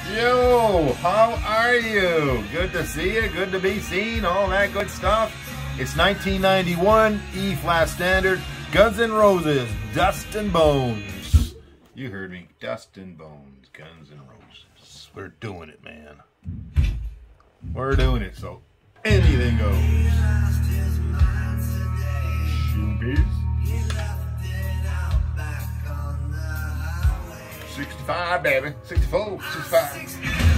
Yo, how are you? Good to see you, good to be seen, all that good stuff. It's 1991, E-flat standard, Guns N' Roses, Dust and Bones. You heard me, Dust and Bones, Guns N' Roses. We're doing it, man. We're doing it, so anything goes. Shoebiz. 65, baby. 64, 65.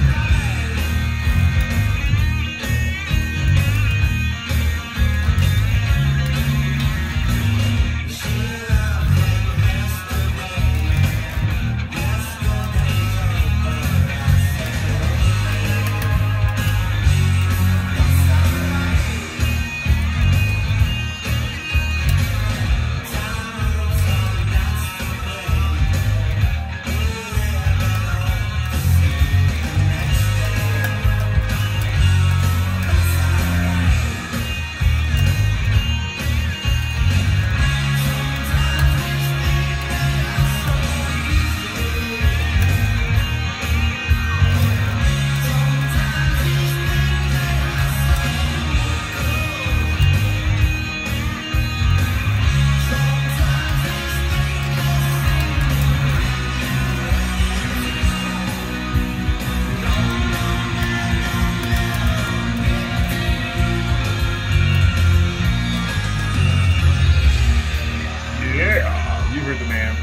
The man.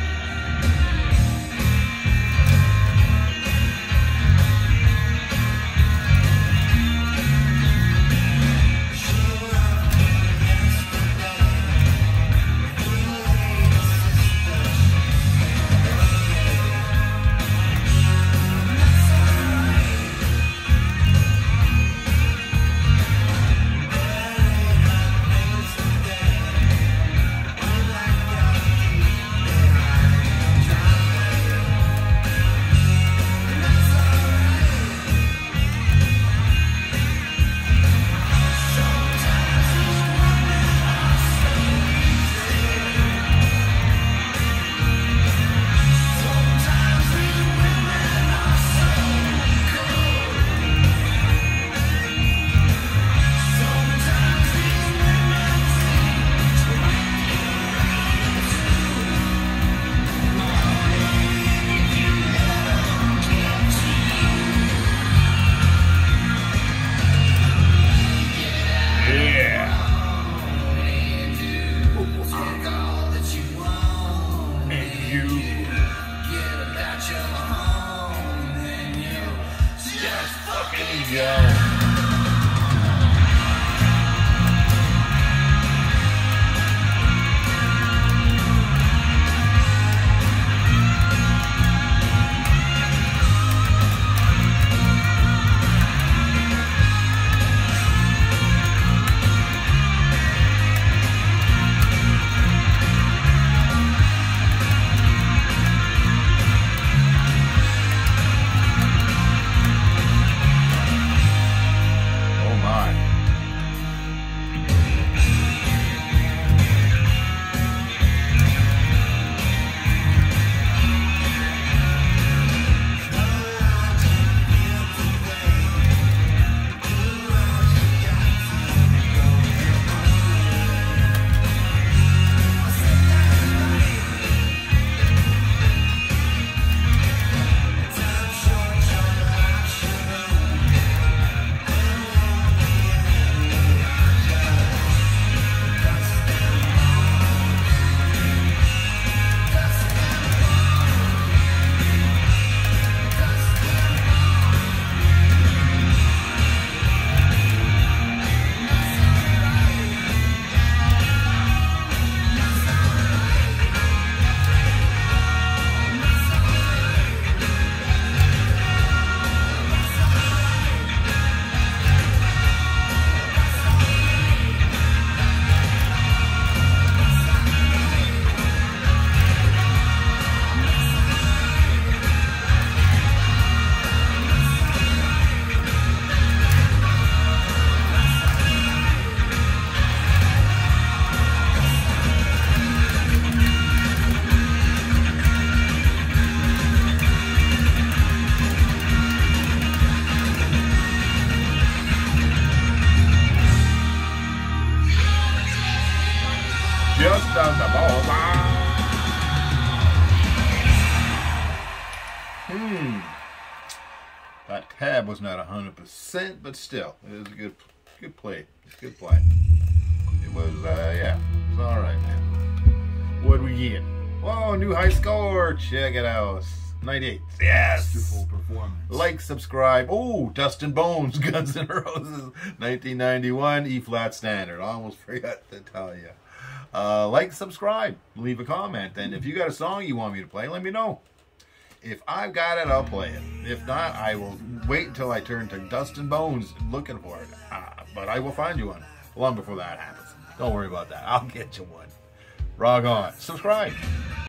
Yeah. That tab was not 100%, but still, it was a good play. It's a good play. It was, yeah, it's all right, man. What we get? Whoa, new high score. Check it out. 98. Yes. Beautiful performance. Like, subscribe. Oh, Dustin Bones, Guns N' Roses, 1991, E flat standard. I almost forgot to tell you. Like, subscribe, leave a comment, and if you got a song you want me to play, let me know. If I've got it, I'll play it. If not, I will wait until I turn to Dustin Bones looking for it. But I will find you one long before that happens. Don't worry about that. I'll get you one. Rock on. Subscribe.